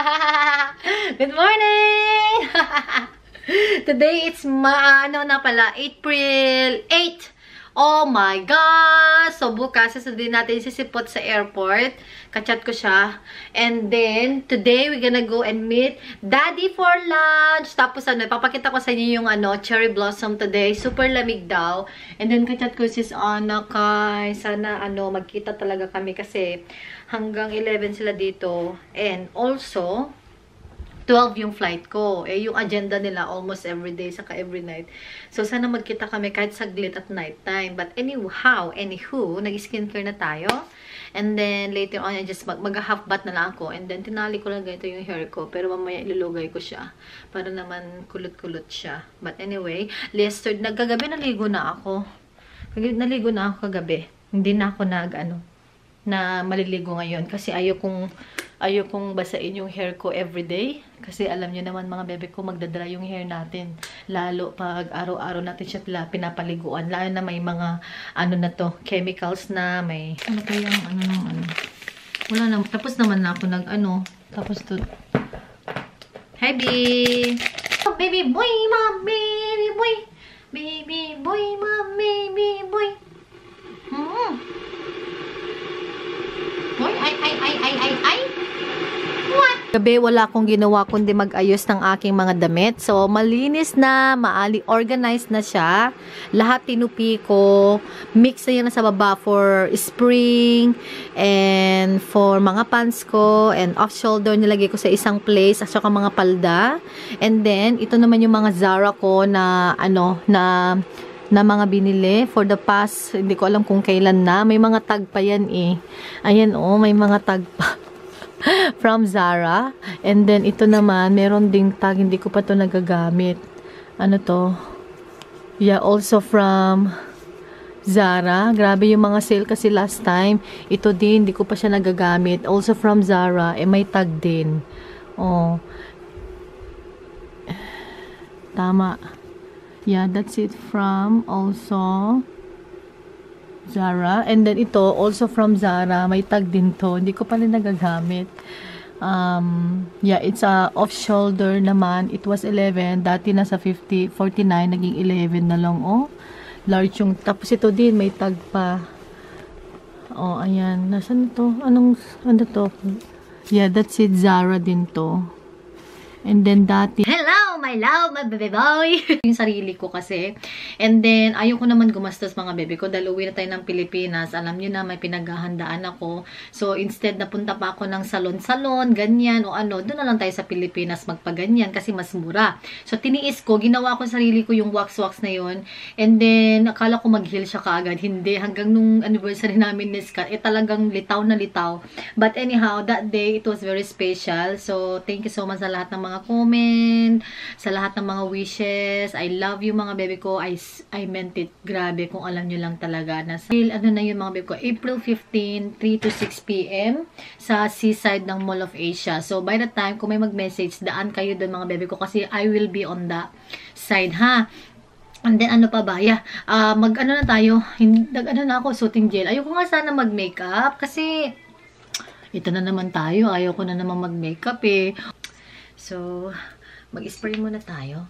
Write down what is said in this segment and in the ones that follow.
Good morning! Today it's April 8. Oh my God! So bukas sasabihin natin sisipot sa airport. Kachat ko siya. And then today we're gonna go and meet Daddy for lunch. Tapos papakita ko sa inyo yung cherry blossom today. Super lamig daw. And then kachat ko sis Ana kay sana magkita talaga kami kasi hanggang 11 sila dito. And also 12 yung flight ko. Yung agenda nila almost every day saka every night. So, sana magkita kami kahit saglit at night time. But anywho, nag-skincare na tayo. And then, later on, just mag-half bath na lang ako. And then, tinali ko lang ganito yung hair ko. Pero mamaya ilulugay ko siya. Para naman kulot-kulot siya. But anyway, kagabi naligo na ako. Naligo na ako kagabi. Hindi na ako na maliligo ngayon. Kasi ayokong basain yung hair ko everyday. Kasi alam nyo naman mga bebe ko, magdadry yung hair natin. Lalo pag araw-araw natin siya pinapaliguan. Lalo na may mga, chemicals na may, wala na, tapos naman na ako tapos to, hi B! Oh, baby boy, mom, baby boy! Baby boy, mom, baby boy! Boy, ay! What? Gabi, wala akong ginawa kundi mag-ayos ng aking mga damit. So, malinis na, organized na siya. Lahat tinupi ko. Mix na yun sa baba for spring and for mga pants ko and off-shoulder nilagay ko sa isang place at saka mga palda. And then, ito naman yung mga Zara ko na mga binili for the past, hindi ko alam kung kailan na. May mga tag pa yan eh. Ayan may mga tag pa. From Zara. And then, ito naman, meron ding tag, hindi ko pa to nagagamit. Ano to? Yeah, also from Zara. Grabe yung mga sale kasi last time. Ito din, hindi ko pa siya nagagamit. Also from Zara, may tag din. Oh. Tama. Yeah, that's it from also Zara. And then ito, also from Zara. May tag din to. Hindi ko pala nagagamit. Yeah, it's a off-shoulder naman. It was 11. Dati nasa 49. Naging 11 na lang. Oh, large yung. Tapos ito din, may tag pa. Oh, ayan. Nasaan to? Ano to? Yeah, that's it. Zara din to. And then dati, hello, my love, my baby boy. Yung sarili ko kasi. And then, ayoko naman gumastos mga baby ko. Dahil uwi na tayo ng Pilipinas. Alam nyo na, may pinaghahandaan ako. So, instead napunta pa ako ng salon-salon, ganyan, o doon na lang tayo sa Pilipinas magpaganyan kasi mas mura. So, tiniis ko, ginawa ko sarili ko yung wax-wax na yun. And then, akala ko mag-heal siya kaagad. Hindi, hanggang nung anniversary namin ni Scott, talagang litaw na litaw. But anyhow, that day, it was very special. So, thank you so much sa lahat ng mga comment, sa lahat ng mga wishes. I love you mga baby ko. I meant it. Grabe kung alam nyo lang talaga. Na yun mga baby ko? April 15, 3 to 6 p.m. sa seaside ng Mall of Asia. So, by the time, kung may mag-message, daan kayo doon mga baby ko kasi I will be on the side, ha? And then, ano pa ba? Yeah, na tayo. Na ako, suiting gel. Ayoko nga sana mag-makeup kasi ito na naman tayo. Ayoko na naman mag-makeup eh. So, mag-spray muna tayo.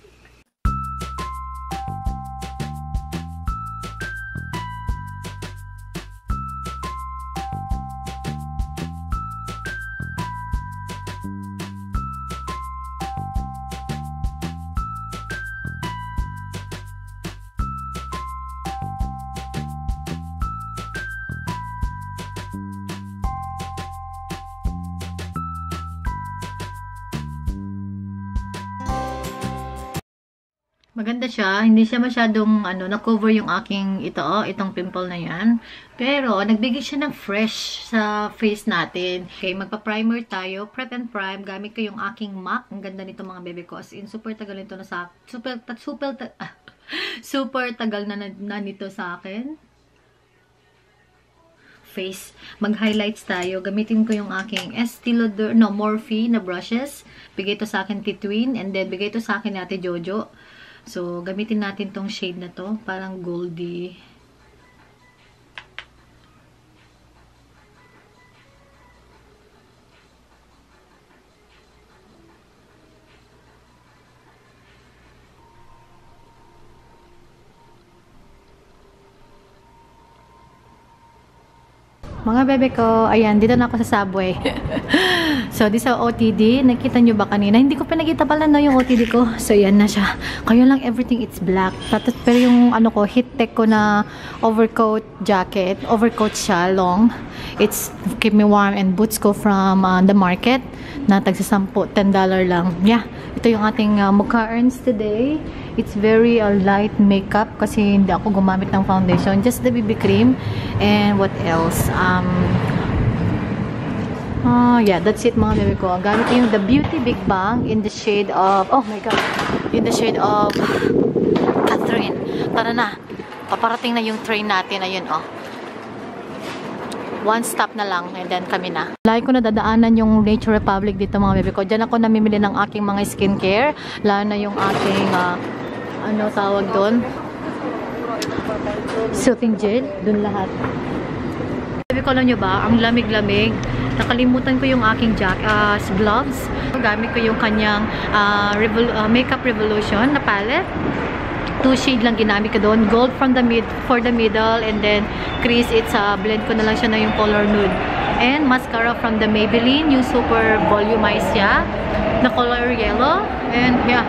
Maganda siya. Hindi siya masyadong, na-cover yung aking, itong pimple na yan. Pero, nagbigay siya ng fresh sa face natin. Okay, magpa-primer tayo. Prep and Prime. Gamit ko yung aking MAC. Ang ganda nito mga bebe ko. As in, super tagal nito na sa, super tagal na nito sa akin. Face. Mag-highlights tayo. Gamitin ko yung aking Estee Lauder, Morphe na brushes. Bigay to sa akin Titwin. And then, bigay to sa akin Ate Jojo. So, gamitin natin tong shade na to. Parang goldie. Mga bebe ko, ayan, dito na ako sa subway. So, di sa OTD, nakita nyo ba kanina? Hindi ko pinakita pala no, yung OTD ko. So, yan na siya. Kaya lang, everything it's black. Pero yung ano ko, heat tech ko na overcoat jacket, overcoat siya, long. It's keep me warm, and boots ko from the market na tagsasampo, $10 lang. Yeah, ito yung ating mukha earns today. It's very light makeup kasi hindi ako gumamit ng foundation. Just the BB cream. And what else? Yeah, that's it mga bebe ko. Gamit ko yung The Beauty Big Bang in the shade of, oh my god, in the shade of Catherine. Tara na. Paparating na yung train natin. Ayun, oh. One stop na lang and then kami na. Lagi ko na dadaanan yung Nature Republic dito mga bebe ko. Diyan ako namimili ng aking mga skincare. Lalo na yung aking, ano tawag doon? Soothing gel. Doon lahat. Bebe ko, alam nyo ba? Ang lamig-lamig. Nakalimutan ko yung aking gloves. Gamit ko yung kanyang Makeup Revolution na palette. 2 shade lang ginamit ko doon. Gold for the middle, and then crease, it's blend ko na lang siya na yung color nude. And mascara from the Maybelline, yung super volumized siya na color yellow. And yeah,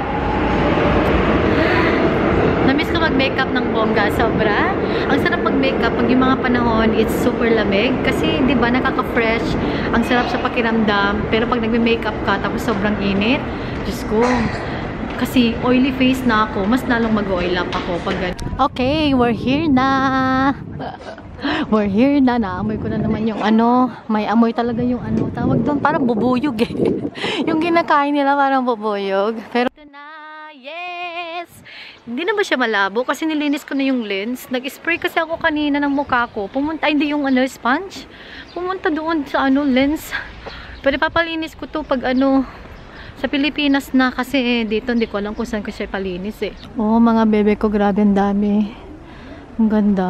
namiss ko mag-makeup ng bongga, sobra. Ang sarap mag-makeup pag yung mga panahon it's super lamig kasi 'di ba nakaka-fresh, ang sarap sa pakiramdam. Pero pag nagme-makeup ka tapos sobrang init, Diyos ko, kasi oily face na ako, mas lalong mag-oil up ako pag ganyan. Okay, we're here na. We're here na. Naamoy ko na naman yung ano. May amoy talaga yung ano. Tawag doon, parang bubuyog eh. Yung kinakain nila parang bubuyog. Pero ito na, yes! Hindi na ba siya malabo? Kasi nilinis ko na yung lens. Nag-spray kasi ako kanina ng mukha ko. Pumunta, hindi yung ano, sponge. Pumunta doon sa ano, lens. Pero papalinis ko to pag ano, sa Pilipinas na kasi dito hindi ko alam kung saan ko siya palinis eh. Oh, mga bebe ko, grabe ang dami. Ang ganda.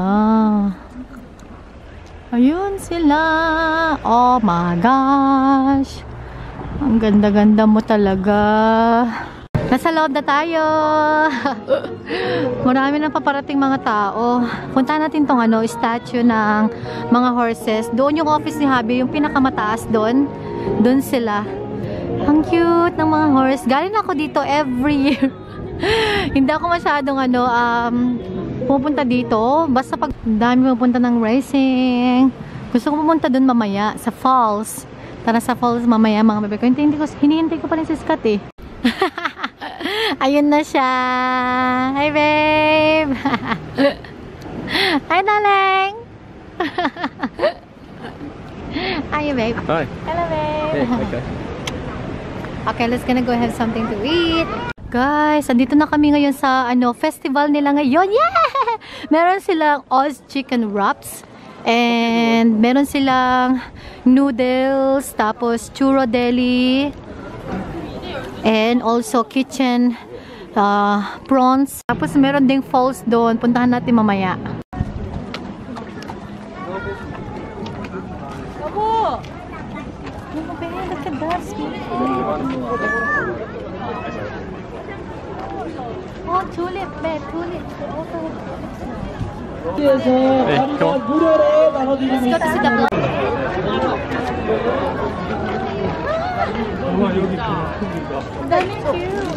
Ayun sila. Oh my gosh. Ang ganda-ganda mo talaga. Nasa loob na tayo. Marami nang paparating mga tao. Punta natin tong ano, statue ng mga horses. Doon yung office ni Habi, yung pinakamataas doon. Doon sila. Ang cute ng mga horse. Galing ako dito every year. Hindi ako masyadong ano, pupunta dito. Basta pag dami pupunta ng racing. Gusto ko pupunta dun mamaya sa falls. Tara sa falls mamaya mga bebe ko. Hinihintay ko pa rin si Scott eh. Ayun na siya. Hi babe. Hi darling. Hi babe. Hi. Hello babe. Hey, okay. Okay, let's gonna go have something to eat. Guys, andito na kami ngayon sa ano, festival nila ngayon. Yeah! Meron silang Oz chicken wraps. And meron silang noodles, tapos churro deli. And also kitchen prawns. Tapos meron ding falls doon. Puntahan natin mamaya. Abo! Look at that. Oh, tulip, babe, tulip. Hey, come on. Let's go to see the block. Damn cute.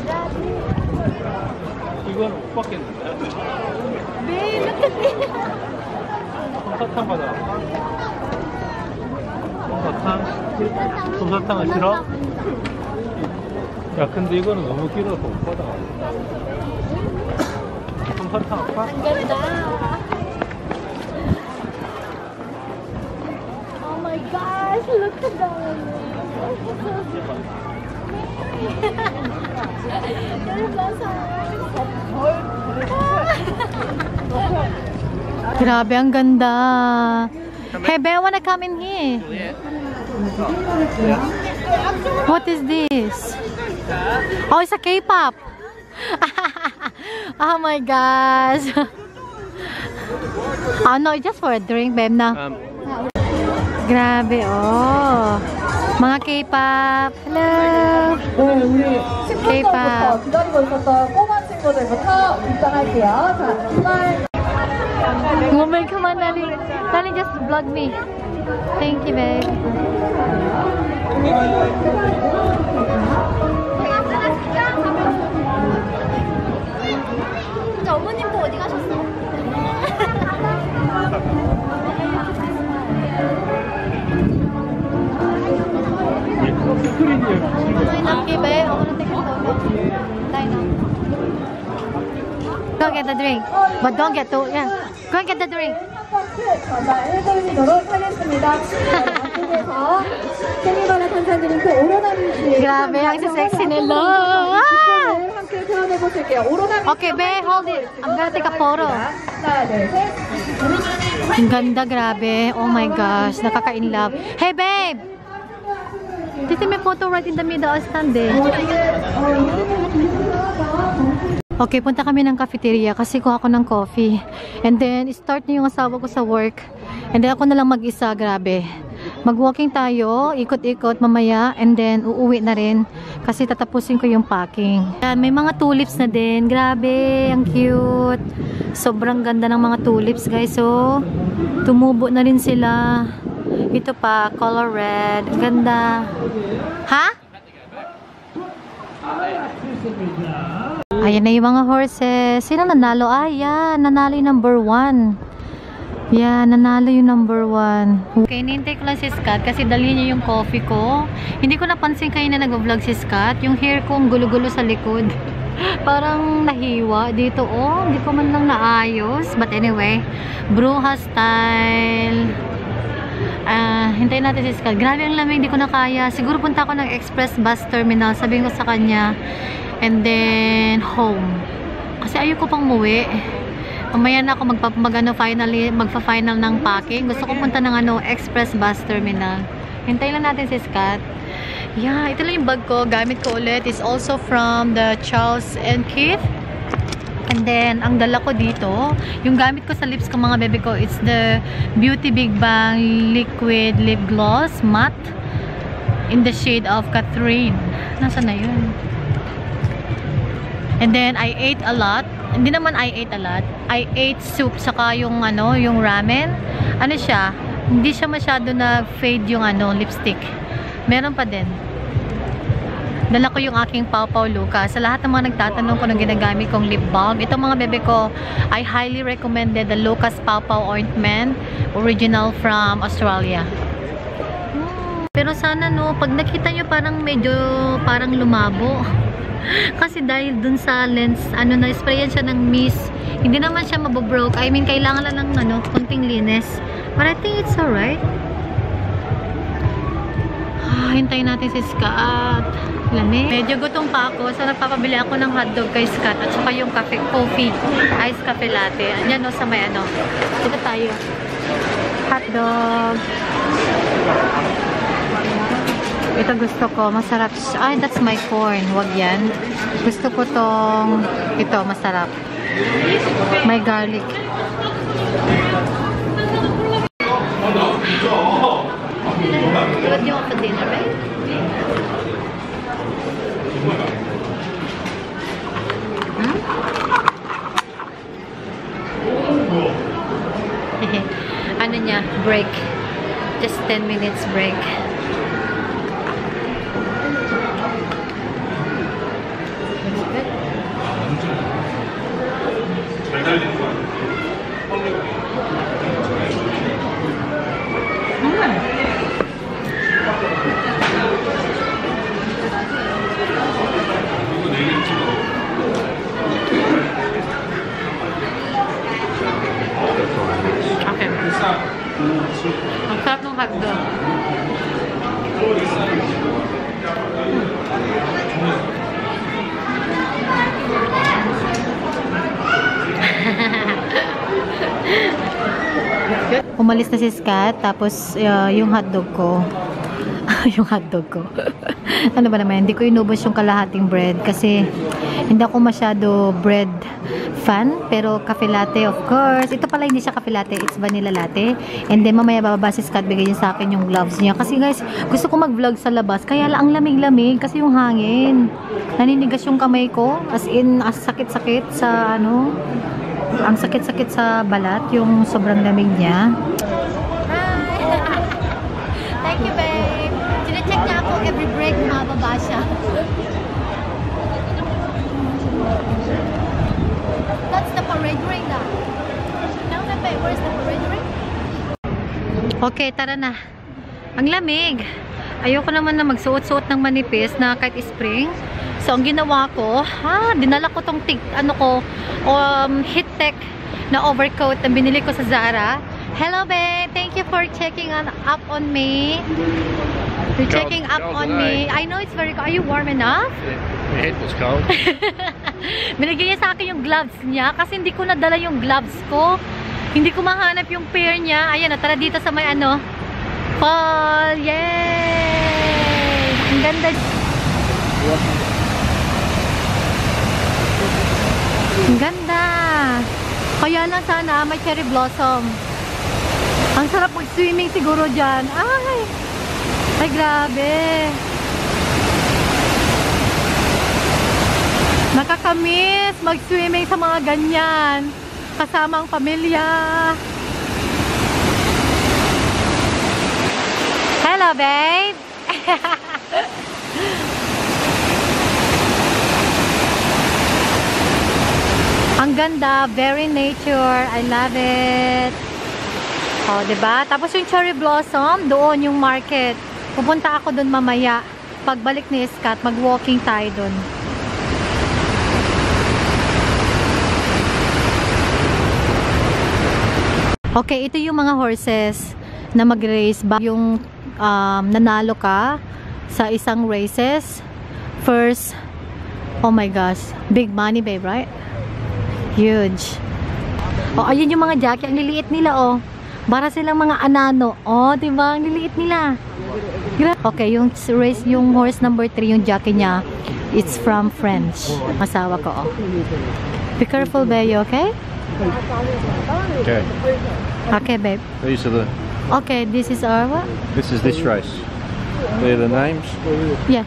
이건 오빠겠는데? Babe, look at this. 솜사탕 받아. 솜사탕은 싫어? 야, 근데 이거는 너무 길어서 못 받아. 솜사탕 할까? Ang ganda. Oh my gosh, look at that. Grabe, ang ganda. Hey, Ben, I wanna come in here. What is this? Oh, it's a K-pop. Oh my gosh. Oh no, just for a drink, babe, na. Grabe, oh. Mga K-pop. Hello. K-pop. Oh my, come on, Nali. Nali, just vlog me. Thank you, babe. 어머님 또 어디 가셨어? Lucky, babe. I want to take a photo. Go get the drink. But don't get too, yeah. Go and get the drink. 전달해드리도록 하겠습니다. 앞쪽에서 생일번호 탄산 드링크 오로나미 씨. Grabe, ang sexy nila. 함께 표현해보실게요. 오로나미. Okay, babe, hold it. I'm gonna take a photo. 하나, 둘, 셋. Ang ganda, grabe. Oh my gosh, nakaka-in love. Hey, babe! Dito may photo right in the middle stand eh. Okay, punta kami ng cafeteria kasi kuha ako ng coffee. And then, start na yung asawa ko sa work. And then, ako na lang mag-isa, grabe. Mag-walking tayo, ikot-ikot mamaya, and then, uuwi na rin. Kasi tatapusin ko yung packing. Yan, may mga tulips na din. Grabe, ang cute. Sobrang ganda ng mga tulips, guys. So, tumubo na rin sila. Ito pa, color red. Ganda. Ha? Ayan na yung mga horses. Sino nanalo? Yan. Nanalo yung number 1. Yan. Nanalo yung number 1. Okay, nintay ko lang si Scott kasi dali niya yung coffee ko. Hindi ko napansin kayo na nag-vlog si Scott. Yung hair ko ang gulo-gulo sa likod. Parang nahiwa dito. Oh, hindi ko man lang naayos. But anyway, bruha style. Hintayin natin si Scott. Grabe ang lamig, hindi ko na kaya. Siguro punta ako ng express bus terminal. Sabihin ko sa kanya. And then, home. Kasi ayoko pang muwi. Mamaya na ako magpa-final ng packing. Gusto ko punta ng express bus terminal. Hintayin lang natin si Scott. Yeah, ito lang yung bag ko. Gamit ko ulit. It's also from the Charles and Keith. And then, ang dala ko dito, yung gamit ko sa lips ko mga bebe ko, it's the Beauty Big Bang Liquid Lip Gloss Matte in the shade of Catherine. Nasaan na yun? And then, I ate a lot. Hindi naman I ate a lot. I ate soup, saka yung yung ramen. Ano siya? Hindi siya masyado na fade yung lipstick. Meron pa din. Dala ko yung aking Pau Pau Luca. Sa lahat ng mga nagtatanong kung anong ginagamit kong lip balm, itong mga bebe ko, I highly recommended the Lucas Pau Pau Ointment, original from Australia. Pero sana pag nakita nyo parang lumabo. Kasi dahil dun sa lens, na-sprayan siya ng mist. Hindi naman siya mabobroke. I mean, kailangan lang ng konting linis. But I think it's alright. Hintayin natin si Scott. Lamig. Medyo gutom pa ako. So, nagpapabili ako ng hotdog kay Scott. At saka yung coffee. Iced cafe latte. Ayan sa may Dito tayo. Hotdog. Ito gusto ko. Masarap. Ay, that's my corn. Wag yan. Gusto ko ito, masarap. May garlic. What do you want for dinner, right? Break. Just 10 minutes break. Okay. Ang sarap ng hotdog. Umalis na si Scott, tapos yung hotdog ko. Yung hotdog ko. Ano ba naman, hindi ko inubos yung kalahating bread kasi hindi ako masyado bread fan, pero cafe latte of course. Ito pala hindi siya cafe latte, it's vanilla latte. And then mamaya bababa si Scott, bigay niya sa akin yung gloves niya. Kasi guys, gusto ko mag-vlog sa labas, kaya lang ang lamig-lamig kasi yung hangin. Naninigas yung kamay ko, as in, as sakit-sakit sa ang sakit-sakit sa balat, yung sobrang lamig niya. every break mababa siya. That's the parade ring na. Where's the parade ring? Okay, tara na. Ang lamig. Ayoko naman na magsuot-suot ng manipis na kahit spring. So, ang ginawa ko, dinala ko tong heat tech na overcoat na binili ko sa Zara. Hello, babe. Thank you for checking up on me. You're checking up on me. I know it's very cold. Are you warm enough? My head was cold. Binigyan niya sa akin yung gloves niya kasi hindi ko nadala yung gloves ko. Hindi ko mahanap yung pair niya. Ayan, tara dito sa may fall. Yay! Ang ganda. Ang ganda. Kaya lang sana may cherry blossom. Ang sarap mag-swimming siguro dyan. Ay, grabe. Nakakamiss mag-swimming sa mga ganyan. Kasama ang pamilya. Hello, babe. Ang ganda. Very nature. I love it. Oh, diba? Tapos yung cherry blossom, doon yung market. Pupunta ako doon mamaya. Pagbalik ni Scott, mag-walking tayo doon. Okay, ito yung mga horses na mag-race. Yung nanalo ka sa isang races. First, oh my gosh, big money, babe, right? Huge. Oh, ayun yung mga jockey. Ang liliit nila, oh. Para silang mga anano. Oh, diba? Ang liliit nila. Okay, yung race, yung horse number 3, yung jockey niya, it's from French. Asawa ko, oh. Be careful, babe, okay? Okay. Okay, babe. These are the... Okay, this is our what? This is this race. They're the names. Yeah.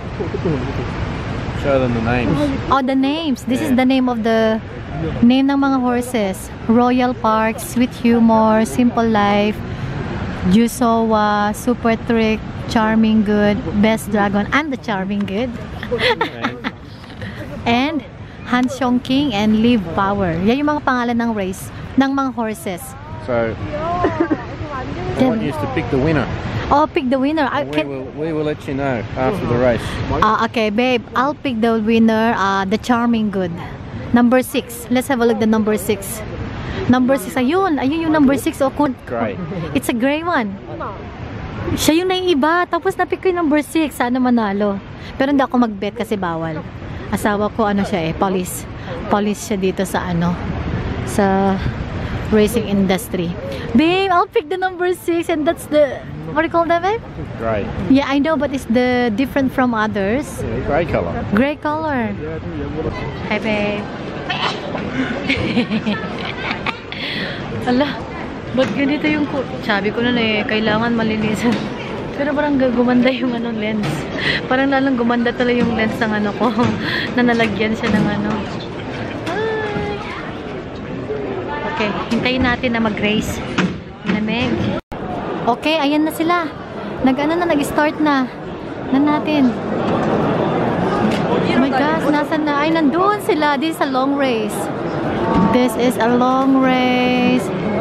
Show them the names. Oh, the names. This is the name of the name ng mga horses. Royal Park, Sweet Humor, Simple Life, Jusowa, Super Trick, Charming Good, Best Dragon, and the Charming Good. And Hanshong King and Live Power. Yan yung mga pangalan ng race ng mga horses. So, I want you to pick the winner. Oh, pick the winner. We will let you know after the race. Okay, babe. I'll pick the winner, the Charming Good. Number 6. Let's have a look at the number 6. Number 6. Ayun. Ayun yung number 6. Oh, Gray. It's a gray one. Siya yung naiiba. Tapos napick ko yung number 6. Sana manalo. Pero hindi ako mag-bet kasi bawal. Asawa ko siya police. Police siya dito sa sa racing industry. Babe, I'll pick the number 6 and that's the, what do you call that, babe? Gray. Yeah, I know, but it's the different from others. Yeah, gray color. Gray color. Hi, babe. Ala, ba't ganito yung sabi ko kailangan malinisan. Pero parang gumanda yung lens. Parang lalong gumanda talaga yung lens ng ko. Na nalagyan siya ng Ay. Okay, hintayin natin na mag-race. Lamig. Okay, ayan na sila. Nag-start na. Natin. Oh my gosh, nasan na? Ay, nandun sila. This is a long race. This is a long race.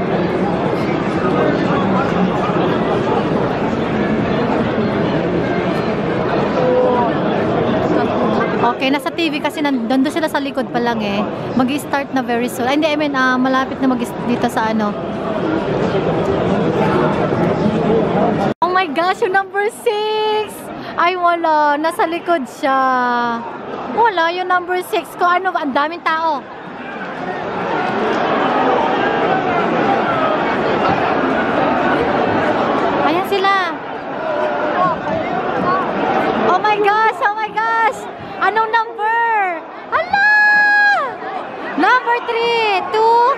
Okay, nasa TV kasi nandun sila sa likod pa lang Mag-start na very soon. Ay, hindi, I mean, malapit na dito sa Oh my gosh, yung number 6! Ay, wala. Nasa likod siya. Wala, yung number 6 ko. Ang daming tao. Ayan sila. Oh my gosh, oh my gosh. Anong number? Hala! Number 3, 2.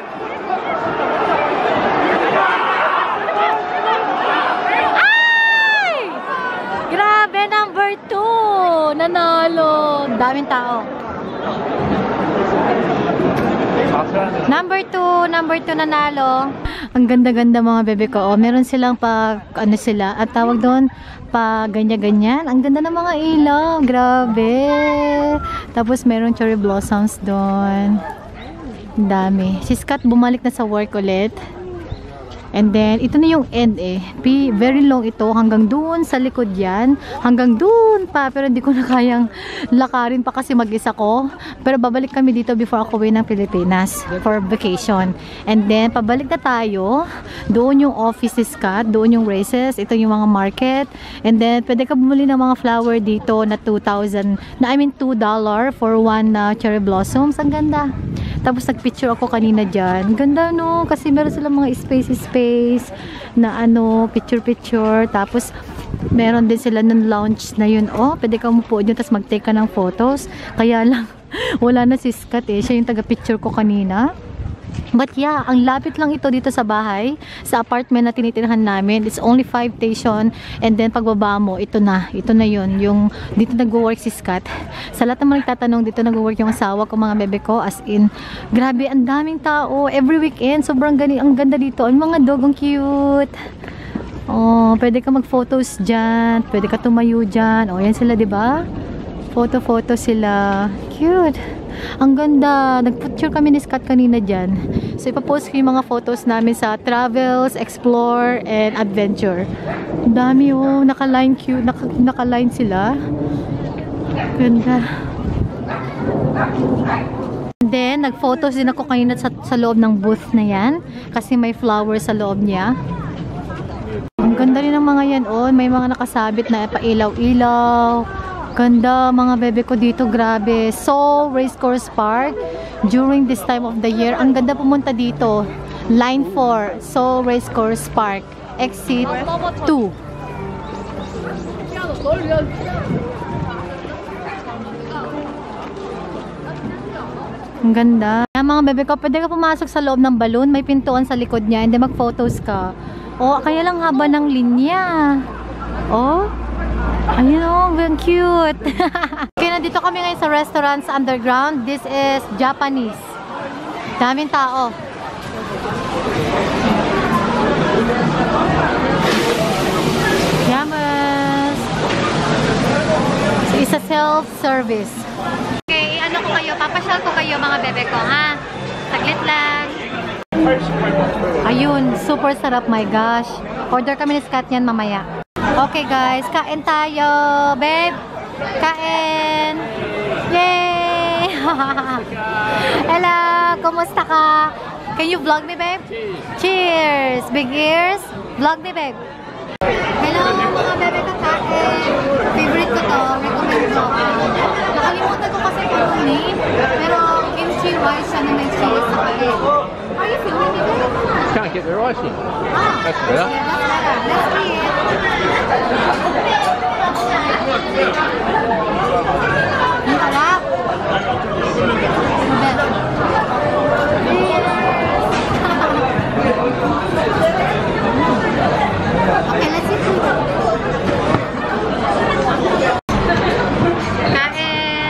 Ay! Grabe, number 2. Nanalo. Daming tao. Number 2 nanalo. Ang ganda-ganda mga bebe ko. Oh, meron silang ano sila, at tawag doon, ganyan-ganyan. Ang ganda ng mga ilaw. Grabe. Tapos meron cherry blossoms doon. Dami. Si Scott bumalik na sa work ulit. And then, ito na yung end eh. Very long ito. Hanggang doon sa likod yan. Hanggang doon pa. Pero hindi ko na kayang lakarin pa kasi mag-isa ko. Pero babalik kami dito before ako uwi ng Pilipinas for vacation. And then, pabalik na tayo. Doon yung office ni Scott. Doon yung races. Ito yung mga market. And then, pwede ka bumili ng mga flower dito na $2 for one cherry blossoms. Ang ganda. Tapos nagpicture ako kanina dyan. Ganda no, kasi meron silang mga space na ano, picture. Tapos meron din sila ng lounge na yun. Oh, pwede ka umupo dyan tapos mag-take ka ng photos. Kaya lang, wala na si Scott eh. Siya yung taga-picture ko kanina. But yeah, ang lapit lang ito dito sa bahay, sa apartment na tinitirhan namin. It's only 5 station, and then pagbaba mo, ito na yun, yung dito nag-work si Scott. Sa lahat naman nagtatanong, dito nag-work yung asawa ko, mga bebe ko, as in, grabe, ang daming tao, every weekend, sobrang ang ganda dito, ang mga dog, ang cute. Oh, pwede ka mag-photos dyan, pwede ka tumayo dyan, oh, yan sila, diba? Photo sila, cute. Ang ganda. Nag-picture kami ni Scott kanina dyan. So, ipapost ko yung mga photos namin sa Travels, Explore, and Adventure. Ang dami oh. Naka-line cute. Naka-line sila. Ganda. And then, nag-photos din ako kanina sa loob ng booth na yan. Kasi may flowers sa loob niya. Ang ganda rin ng mga yan oh. May mga nakasabit na pailaw-ilaw. Ganda mga bebe ko dito, grabe. So, Racecourse Park during this time of the year. Ang ganda pumunta dito. Line 4, So Racecourse Park, exit 2. Ang ganda. Mga bebe ko, pwede ka pumasok sa loob ng balloon. May pintuan sa likod niya. Hindi mag-photos ka. Oh, kaya lang haba ng linya. Oh. Ayun o, very cute. Okay, nandito kami ngayon sa restaurant sa underground. This is Japanese. Daming tao. Yamas. So, isa self-service. Okay, ano ko kayo? Papasyal ko kayo mga bebe ko, ha? Saglit lang. Ayun, super sarap, my gosh. Order kami ni Scott yan mamaya. Okay guys, kain tayo, babe. Kain. Yay! Hello, kumusta ka? Can you vlog me, babe? Cheers! Big ears. Vlog me, babe. Hello, mga bebe ka kain. Favorite ko to. Recommend ko. Nakalimutan ko kasi yung name. Pero kimchi rice siya na may cheese sa kain. Are you filming me, babe? Can't get the rice in. Ah, that's better. Yeah, that's better. Let's see it. Ang harap. Okay, let's see. Kain.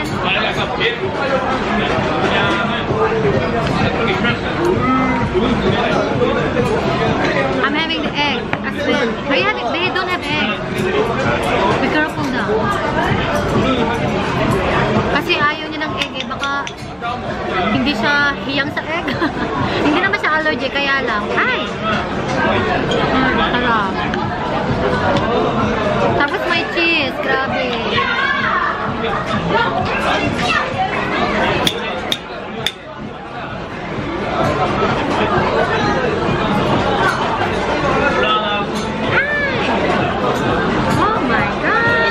I'm having the egg. Actually, they don't have egg. Be careful now. Kasi ayaw niya ng egg eh. Baka hindi siya hiyang sa egg. Hindi naman siya allergy, kaya lang. Ay! Sarap. Tapos may cheese. Grabe. Oh my God!